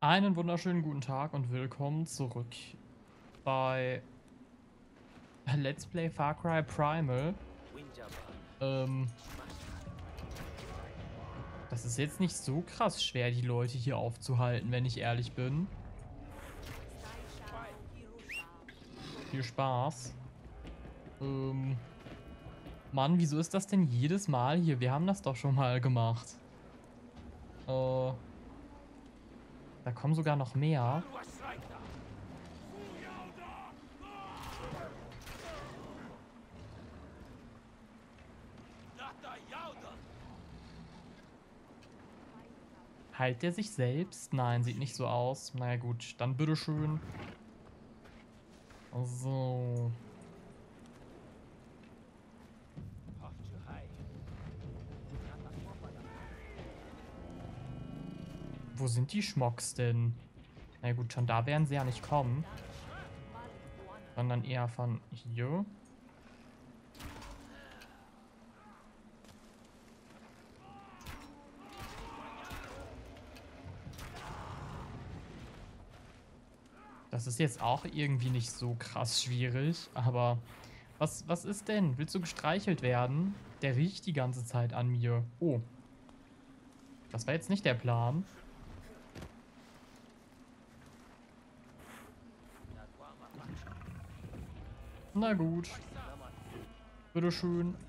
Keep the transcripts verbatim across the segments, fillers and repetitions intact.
Einen wunderschönen guten Tag und willkommen zurück bei Let's Play Far Cry Primal. Ähm, das ist jetzt nicht so krass schwer, die Leute hier aufzuhalten, wenn ich ehrlich bin. Viel Spaß. Ähm, Mann, wieso ist das denn jedes Mal hier? Wir haben das doch schon mal gemacht. Äh, da kommen sogar noch mehr. Heilt der sich selbst? Nein, sieht nicht so aus. Naja gut, dann bitteschön. So. Wo sind die Schmocks denn? Na gut, schon da werden sie ja nicht kommen. Sondern eher von hier. Das ist jetzt auch irgendwie nicht so krass schwierig. Aber was, was ist denn? Willst du gestreichelt werden? Der riecht die ganze Zeit an mir. Oh. Das war jetzt nicht der Plan. Na gut. Bitteschön.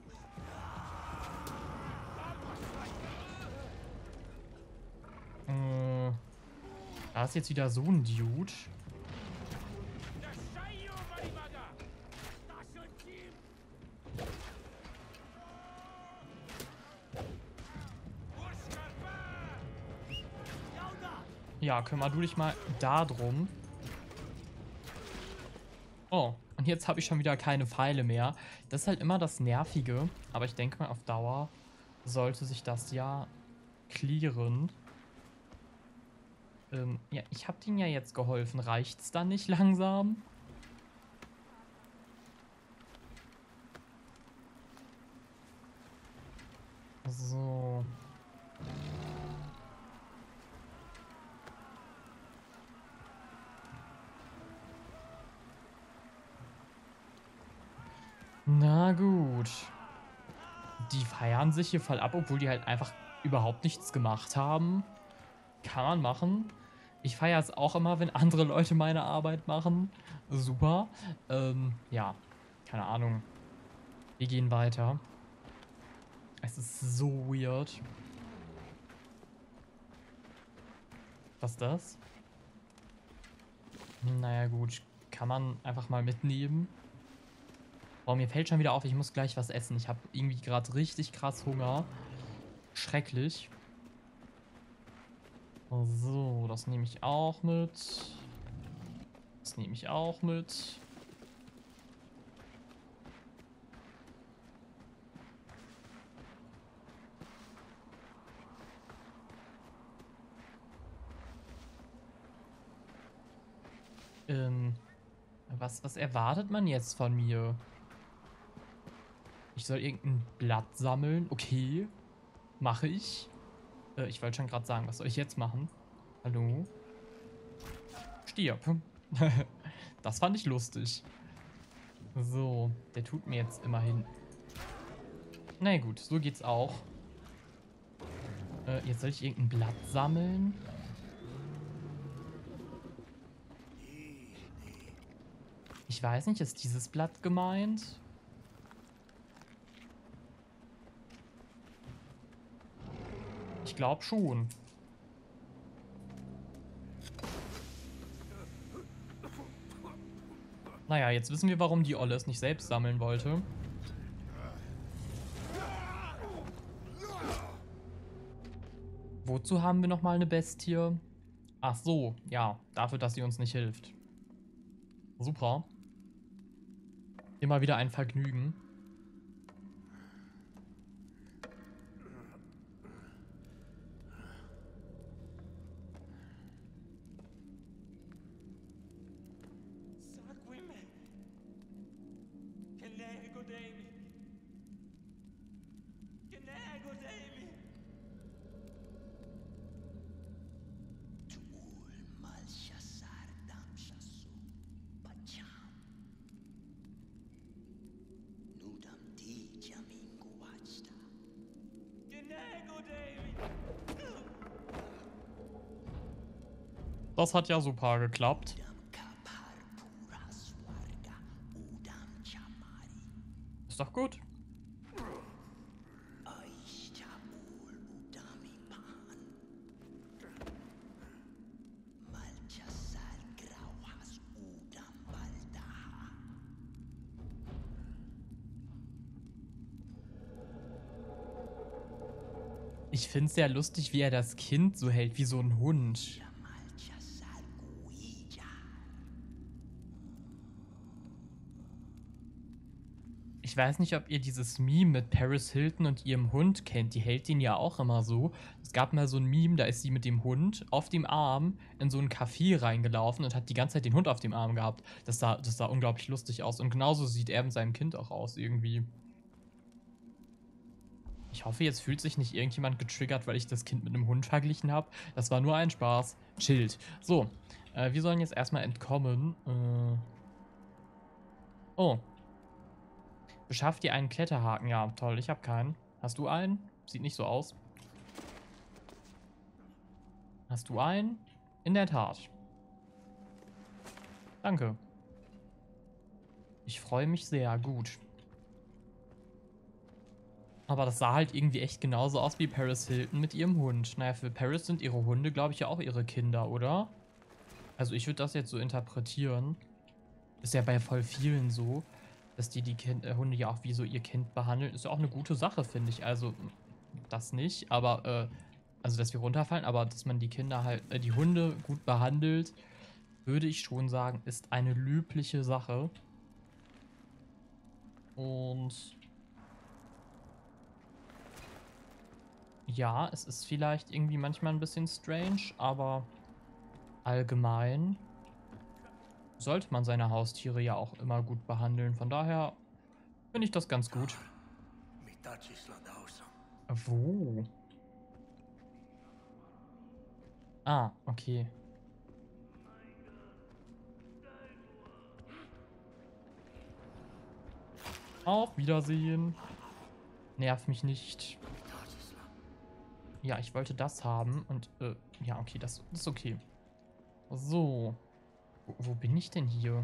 Äh, da ist jetzt wieder so ein Dude. Ja, kümmer du dich mal da drum. Oh, und jetzt habe ich schon wieder keine Pfeile mehr. Das ist halt immer das Nervige. Aber ich denke mal, auf Dauer sollte sich das ja clearen. Ähm, ja, ich habe denen ja jetzt geholfen. Reicht's dann nicht langsam? So. Na gut. Die feiern sich hier voll ab, obwohl die halt einfach überhaupt nichts gemacht haben. Kann man machen. Ich feiere es auch immer, wenn andere Leute meine Arbeit machen. Super. Ähm, ja, keine Ahnung. Wir gehen weiter. Es ist so weird. Was ist das? Naja, gut. Kann man einfach mal mitnehmen. Boah, mir fällt schon wieder auf, ich muss gleich was essen. Ich habe irgendwie gerade richtig krass Hunger. Schrecklich. So, das nehme ich auch mit. Das nehme ich auch mit. Ähm, was, was erwartet man jetzt von mir? Ich soll irgendein Blatt sammeln. Okay, mache ich. Äh, ich wollte schon gerade sagen, was soll ich jetzt machen? Hallo? Stirb. Das fand ich lustig. So, der tut mir jetzt immerhin. Na nee, gut, so geht's auch. Äh, jetzt soll ich irgendein Blatt sammeln. Ich weiß nicht, ist dieses Blatt gemeint? Ich glaube schon. Naja, jetzt wissen wir, warum die Olle es nicht selbst sammeln wollte. Wozu haben wir nochmal eine Bestie? Ach so, ja, dafür, dass sie uns nicht hilft. Super. Immer wieder ein Vergnügen. Das hat ja super geklappt. Ist doch gut. Ich finde es sehr lustig, wie er das Kind so hält, wie so ein Hund. Ich weiß nicht, ob ihr dieses Meme mit Paris Hilton und ihrem Hund kennt. Die hält den ja auch immer so. Es gab mal so ein Meme, da ist sie mit dem Hund auf dem Arm in so ein Café reingelaufen und hat die ganze Zeit den Hund auf dem Arm gehabt. Das sah, das sah unglaublich lustig aus. Und genauso sieht er mit seinem Kind auch aus irgendwie. Ich hoffe, jetzt fühlt sich nicht irgendjemand getriggert, weil ich das Kind mit einem Hund verglichen habe. Das war nur ein Spaß. Chillt. So, äh, wir sollen jetzt erstmal entkommen. Äh oh. Beschafft dir einen Kletterhaken. Ja, toll. Ich habe keinen. Hast du einen? Sieht nicht so aus. Hast du einen? In der Tat. Danke. Ich freue mich sehr. Gut. Aber das sah halt irgendwie echt genauso aus wie Paris Hilton mit ihrem Hund. Naja, für Paris sind ihre Hunde, glaube ich, ja auch ihre Kinder, oder? Also ich würde das jetzt so interpretieren. Ist ja bei voll vielen so, dass die die kind äh, Hunde ja auch wie so ihr Kind behandeln. Ist ja auch eine gute Sache, finde ich. Also das nicht, aber äh, also dass wir runterfallen, aber dass man die Kinder halt, äh, die Hunde gut behandelt, würde ich schon sagen, ist eine löbliche Sache. Und ja, es ist vielleicht irgendwie manchmal ein bisschen strange, aber allgemein sollte man seine Haustiere ja auch immer gut behandeln. Von daher finde ich das ganz gut. Wo? Ah, okay. Auf Wiedersehen. Nerv mich nicht. Ja, ich wollte das haben und, äh, ja, okay, das, das ist okay. So. Wo, wo bin ich denn hier?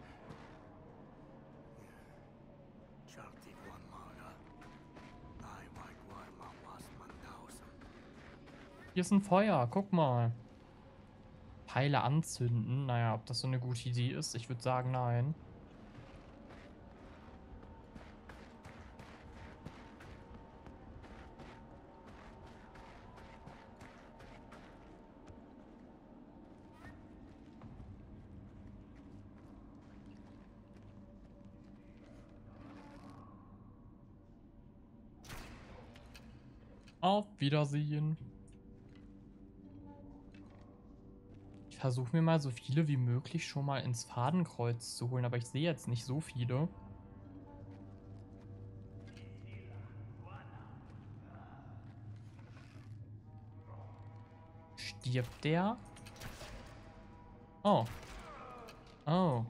Hier ist ein Feuer, guck mal. Pfeile anzünden. Naja, ob das so eine gute Idee ist, ich würde sagen, nein. Auf Wiedersehen. Ich versuche mir mal so viele wie möglich schon mal ins Fadenkreuz zu holen, aber ich sehe jetzt nicht so viele. Stirbt der? Oh. Oh.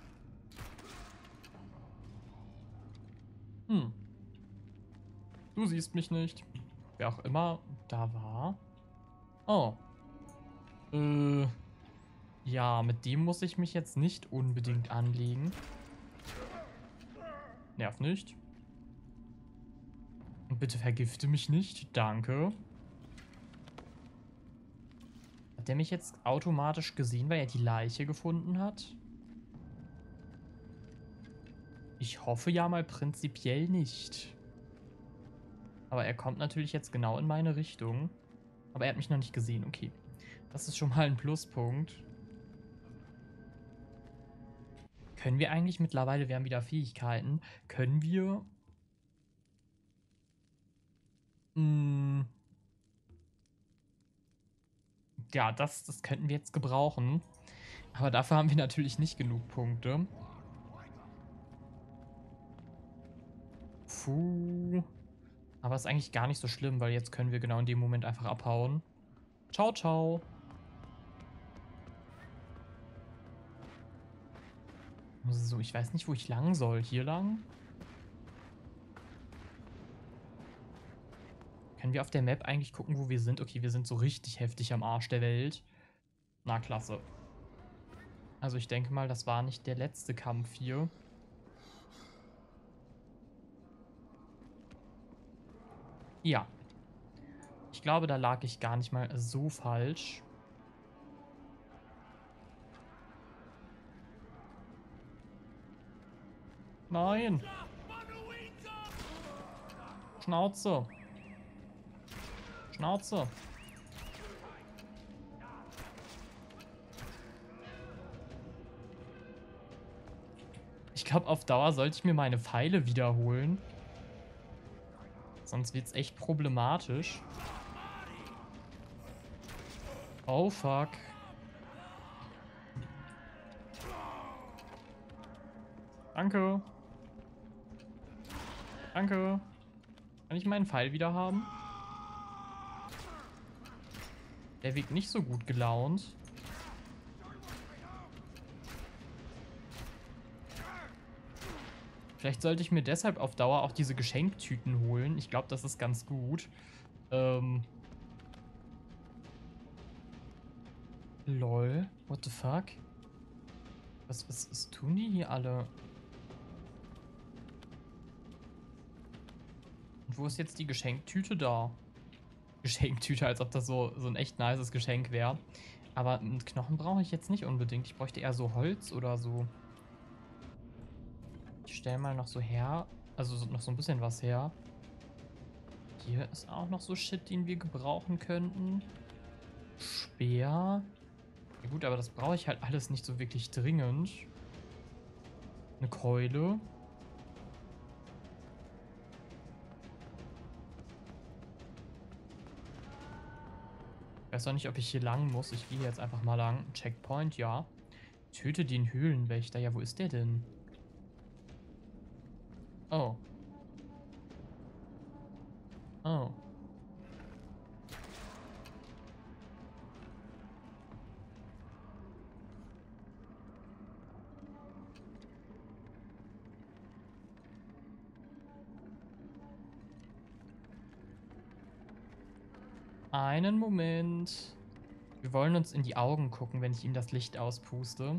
Hm. Du siehst mich nicht. Wer auch immer da war. Oh. Äh. Ja, mit dem muss ich mich jetzt nicht unbedingt anlegen. Nerv nicht. Und bitte vergifte mich nicht. Danke. Hat der mich jetzt automatisch gesehen, weil er die Leiche gefunden hat? Ich hoffe ja mal prinzipiell nicht. Aber er kommt natürlich jetzt genau in meine Richtung. Aber er hat mich noch nicht gesehen. Okay. Das ist schon mal ein Pluspunkt. Können wir eigentlich mittlerweile, wir haben wieder Fähigkeiten, können wir... Mh, ja, das, das könnten wir jetzt gebrauchen. Aber dafür haben wir natürlich nicht genug Punkte. Puh. Aber ist eigentlich gar nicht so schlimm, weil jetzt können wir genau in dem Moment einfach abhauen. Ciao, ciao. So, ich weiß nicht, wo ich lang soll. Hier lang? Können wir auf der Map eigentlich gucken, wo wir sind? Okay, wir sind so richtig heftig am Arsch der Welt. Na, klasse. Also ich denke mal, das war nicht der letzte Kampf hier. Ja. Ich glaube, da lag ich gar nicht mal so falsch. Nein. Schnauze. Schnauze. Ich glaube, auf Dauer sollte ich mir meine Pfeile wiederholen. Sonst wird es echt problematisch. Oh, fuck. Danke. Danke. Kann ich meinen Pfeil wieder haben? Der wirkt nicht so gut gelaunt. Vielleicht sollte ich mir deshalb auf Dauer auch diese Geschenktüten holen. Ich glaube, das ist ganz gut. Ähm. Lol. What the fuck? Was, was, was tun die hier alle? Und wo ist jetzt die Geschenktüte da? Geschenktüte, als ob das so, so ein echt nices Geschenk wäre. Aber einen Knochen brauche ich jetzt nicht unbedingt. Ich bräuchte eher so Holz oder so. Ich stelle mal noch so her. Also so, noch so ein bisschen was her. Hier ist auch noch so Shit, den wir gebrauchen könnten. Speer. Ja gut, aber das brauche ich halt alles nicht so wirklich dringend. Eine Keule. Ich weiß auch nicht, ob ich hier lang muss. Ich gehe jetzt einfach mal lang. Checkpoint, ja. Töte den Höhlenwächter. Ja, wo ist der denn? Oh. Oh. Einen Moment. Wir wollen uns in die Augen gucken, wenn ich ihm das Licht auspuste.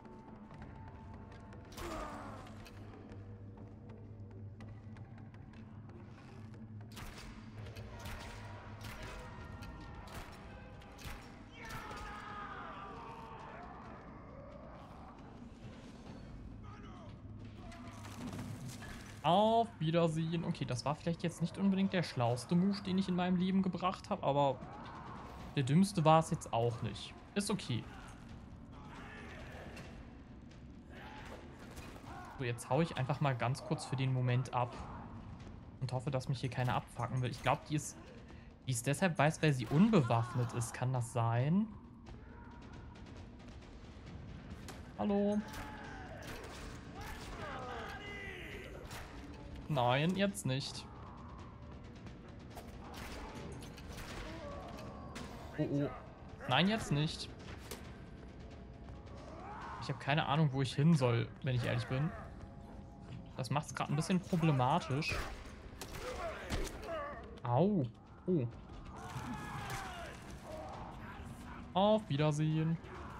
Auf Wiedersehen. Okay, das war vielleicht jetzt nicht unbedingt der schlauste Move, den ich in meinem Leben gebracht habe, aber der dümmste war es jetzt auch nicht. Ist okay. So, jetzt haue ich einfach mal ganz kurz für den Moment ab. Und hoffe, dass mich hier keiner abfacken will. Ich glaube, die ist, die ist deshalb weiß, weil sie unbewaffnet ist. Kann das sein? Hallo? Nein, jetzt nicht. Oh, oh. Nein, jetzt nicht. Ich habe keine Ahnung, wo ich hin soll, wenn ich ehrlich bin. Das macht es gerade ein bisschen problematisch. Au. Oh. Auf Wiedersehen.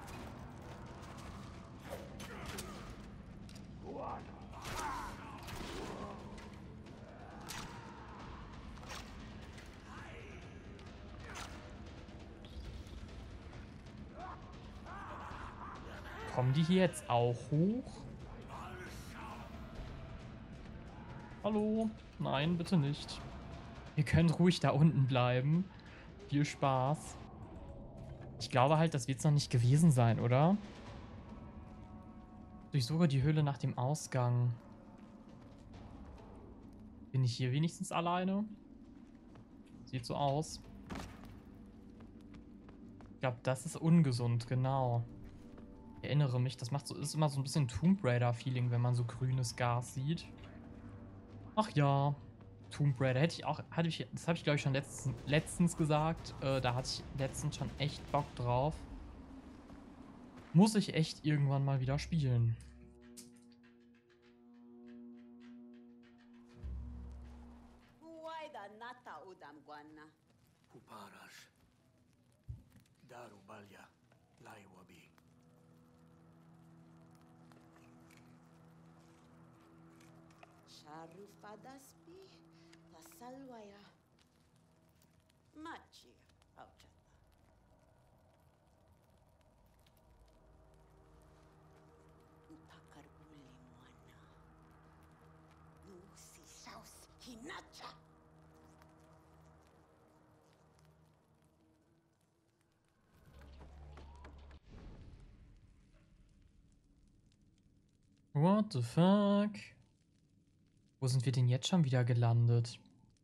Kommen die hier jetzt auch hoch? Hallo? Nein, bitte nicht. Ihr könnt ruhig da unten bleiben. Viel Spaß. Ich glaube halt, das wird es noch nicht gewesen sein, oder? Durchsuche die Höhle nach dem Ausgang. Bin ich hier wenigstens alleine? Sieht so aus. Ich glaube, das ist ungesund, genau. Ich erinnere mich, das macht so, ist immer so ein bisschen Tomb Raider-Feeling, wenn man so grünes Gas sieht. Ach ja, Tomb Raider. Hätte ich auch, hatte ich, das habe ich glaube ich schon letztens, letztens gesagt. Äh, da hatte ich letztens schon echt Bock drauf. Muss ich echt irgendwann mal wieder spielen. Sharufadaspi tasalwaya machi auchata. Utakarbuli mwana. Nu si saus hinacha. What the fuck? Wo sind wir denn jetzt schon wieder gelandet?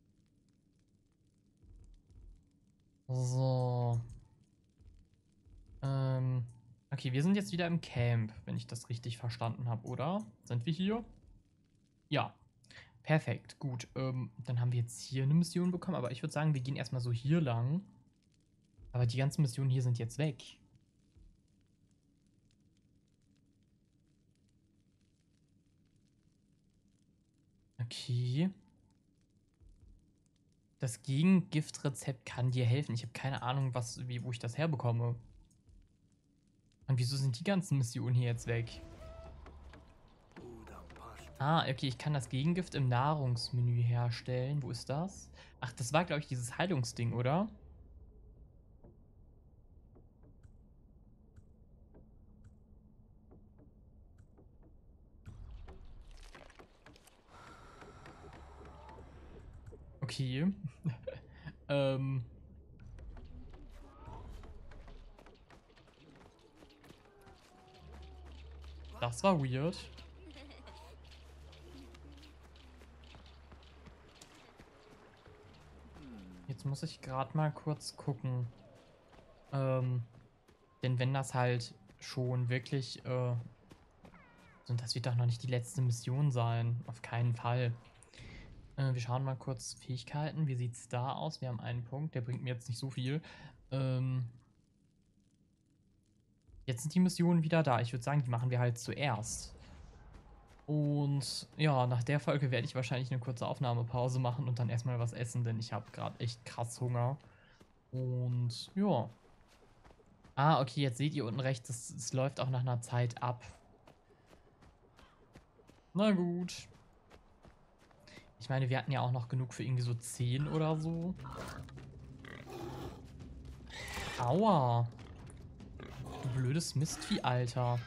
So. Ähm. Okay, wir sind jetzt wieder im Camp, wenn ich das richtig verstanden habe, oder? Sind wir hier? Ja. Perfekt, gut. Ähm, dann haben wir jetzt hier eine Mission bekommen, aber ich würde sagen, wir gehen erstmal so hier lang. Aber die ganzen Missionen hier sind jetzt weg. Okay. Das Gegengiftrezept kann dir helfen. Ich habe keine Ahnung, was, wie, wo ich das herbekomme. Und wieso sind die ganzen Missionen hier jetzt weg? Ah, okay, ich kann das Gegengift im Nahrungsmenü herstellen. Wo ist das? Ach, das war, glaube ich, dieses Heilungsding, oder? Okay. ähm. Das war weird. Jetzt muss ich gerade mal kurz gucken. Ähm, denn wenn das halt schon wirklich, äh, und das wird doch noch nicht die letzte Mission sein. Auf keinen Fall. Äh, wir schauen mal kurz Fähigkeiten. Wie sieht's da aus? Wir haben einen Punkt, der bringt mir jetzt nicht so viel. Ähm, jetzt sind die Missionen wieder da. Ich würde sagen, die machen wir halt zuerst. Und ja, nach der Folge werde ich wahrscheinlich eine kurze Aufnahmepause machen und dann erstmal was essen, denn ich habe gerade echt krass Hunger. Und ja. Ah, okay, jetzt seht ihr unten rechts, es, es läuft auch nach einer Zeit ab. Na gut. Ich meine, wir hatten ja auch noch genug für irgendwie so zehn oder so. Aua. Du blödes Mistvieh, Alter.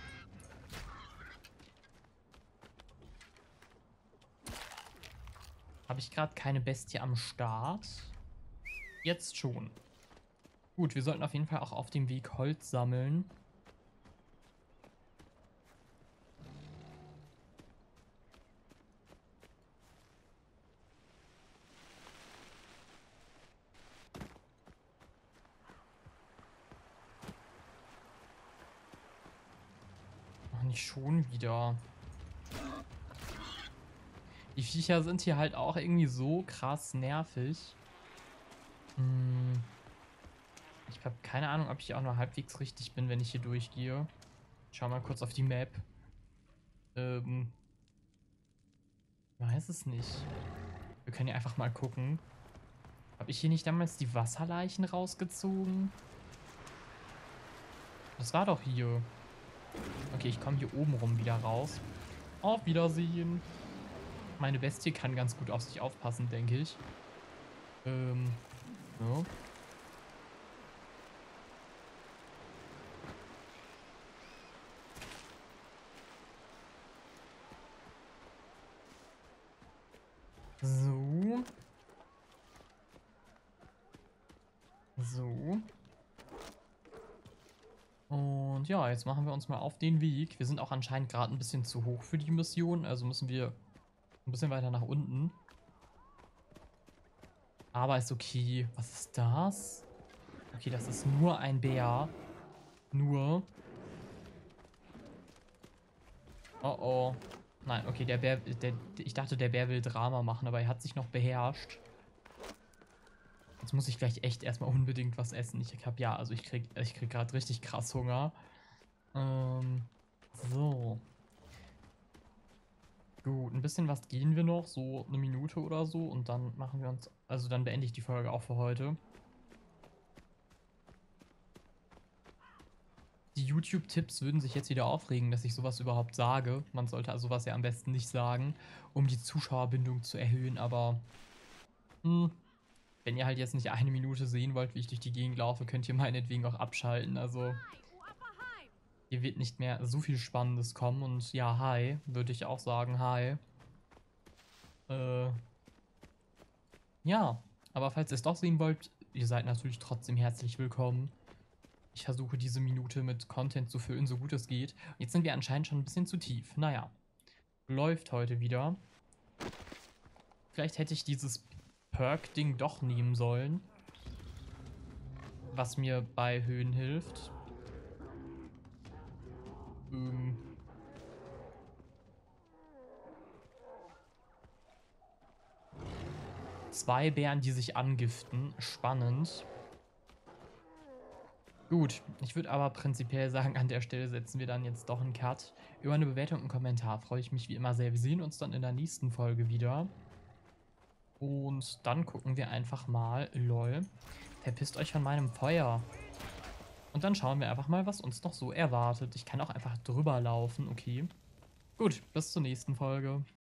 Habe ich gerade keine Bestie am Start? Jetzt schon. Gut, wir sollten auf jeden Fall auch auf dem Weg Holz sammeln. Ach, nicht schon wieder. Die Viecher sind hier halt auch irgendwie so krass nervig. Hm. Ich habe keine Ahnung, ob ich auch nur halbwegs richtig bin, wenn ich hier durchgehe. Ich schau mal kurz auf die Map. Ähm. Weiß es nicht. Wir können ja einfach mal gucken. Habe ich hier nicht damals die Wasserleichen rausgezogen? Das war doch hier. Okay, ich komme hier oben rum wieder raus. Auf Wiedersehen. Meine Bestie kann ganz gut auf sich aufpassen, denke ich. Ähm. So. So. So. Und ja, jetzt machen wir uns mal auf den Weg. Wir sind auch anscheinend gerade ein bisschen zu hoch für die Mission. Also müssen wir ein bisschen weiter nach unten. Aber ist okay. Was ist das? Okay, das ist nur ein Bär. Nur. Oh oh. Nein, okay, der Bär, der, ich dachte, der Bär will Drama machen, aber er hat sich noch beherrscht. Jetzt muss ich gleich echt erstmal unbedingt was essen. Ich hab ja, also ich krieg, ich krieg gerade richtig krass Hunger. Ähm, so. Gut, ein bisschen was gehen wir noch, so eine Minute oder so und dann machen wir uns, also dann beende ich die Folge auch für heute. Die YouTube-Tipps würden sich jetzt wieder aufregen, dass ich sowas überhaupt sage. Man sollte also sowas ja am besten nicht sagen, um die Zuschauerbindung zu erhöhen, aber hm, wenn ihr halt jetzt nicht eine Minute sehen wollt, wie ich durch die Gegend laufe, könnt ihr meinetwegen auch abschalten. Also hier wird nicht mehr so viel Spannendes kommen und ja, hi, würde ich auch sagen, hi. Äh, ja, aber falls ihr es doch sehen wollt, ihr seid natürlich trotzdem herzlich willkommen. Ich versuche diese Minute mit Content zu füllen, so gut es geht. Jetzt sind wir anscheinend schon ein bisschen zu tief. Naja, läuft heute wieder. Vielleicht hätte ich dieses Perk-Ding doch nehmen sollen, was mir bei Höhen hilft. Ähm. Zwei Bären, die sich angiften. Spannend. Gut, ich würde aber prinzipiell sagen, an der Stelle setzen wir dann jetzt doch einen Cut. Über eine Bewertung und einen Kommentar freue ich mich wie immer sehr. Wir sehen uns dann in der nächsten Folge wieder. Und dann gucken wir einfach mal, lol, verpisst euch von meinem Feuer. Und dann schauen wir einfach mal, was uns noch so erwartet. Ich kann auch einfach drüber laufen, okay. Gut, bis zur nächsten Folge.